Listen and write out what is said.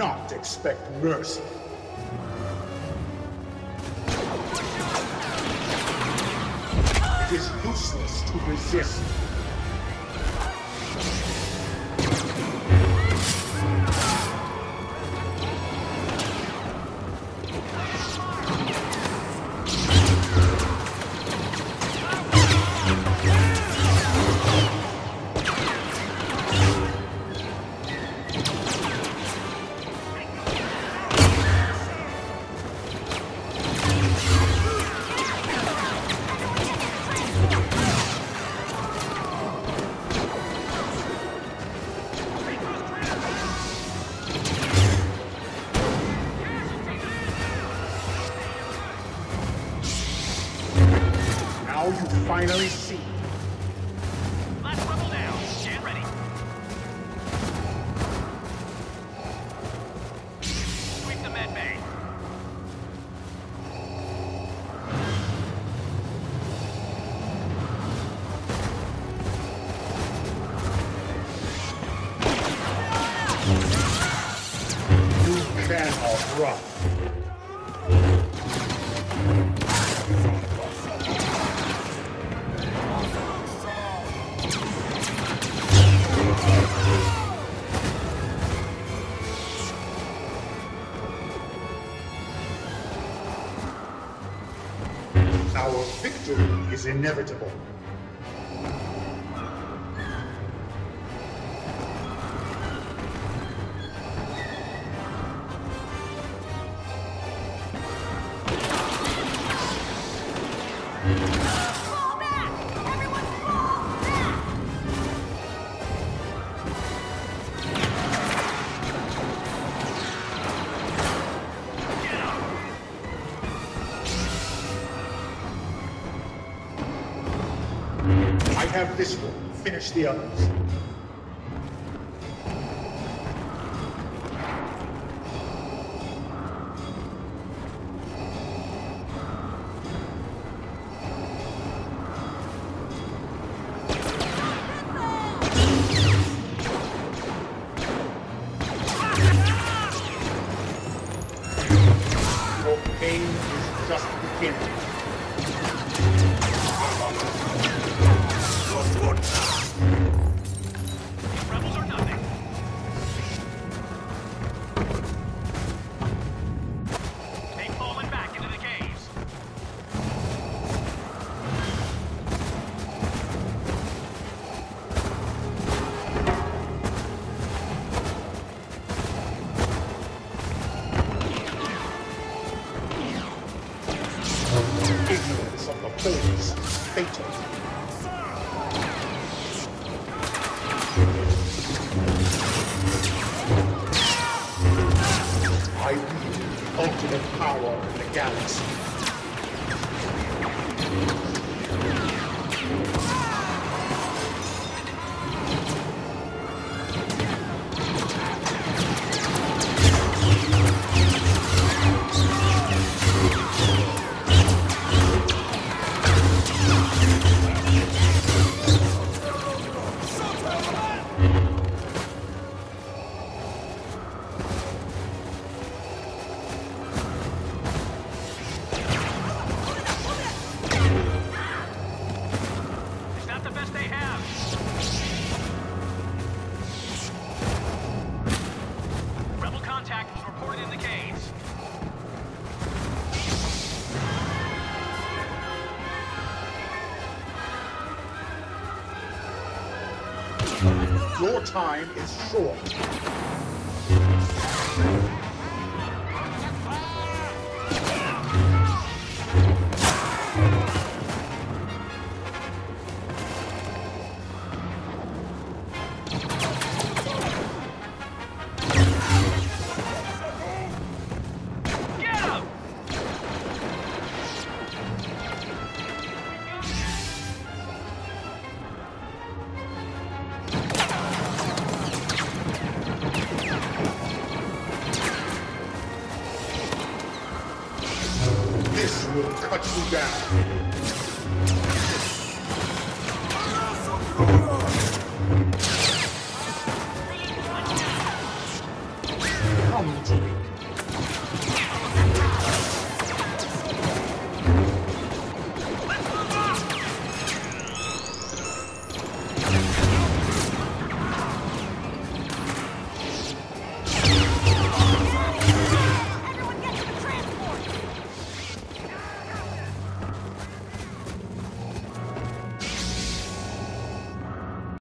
not expect mercy. It is useless to resist. Now you finally see. Let's level down. Stand ready. Sweep the med bay. You cannot run. Our victory is inevitable. Fall back! Everyone fall back! I have this one. Finish the others. Your pain is just beginning. Rebels or nothing. Take falling back into the caves. Ignorance of the force is fatal. I wield the ultimate power in the galaxy. It's not the best they have. Rebel contact was reported in the caves. Your time is short. Get him! This will cut you down. Come weak.